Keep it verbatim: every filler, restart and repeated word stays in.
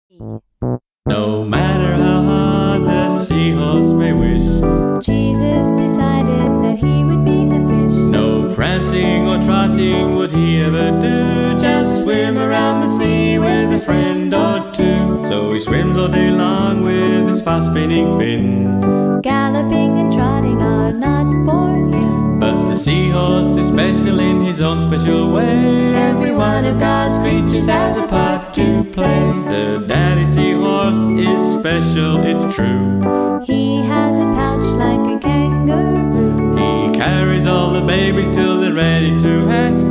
No matter how hard the seahorse may wish, Jesus decided that he would be a fish. no prancing or trotting would he ever do, just swim around the sea with a friend or two. So he swims all day long with his fast spinning fin. Galloping and trotting are not for him, But the seahorse is special in his own special way. every one of God's creatures has a part to play. The daddy seahorse is special, it's true. He has a pouch like a kangaroo. He carries all the babies till they're ready to hatch.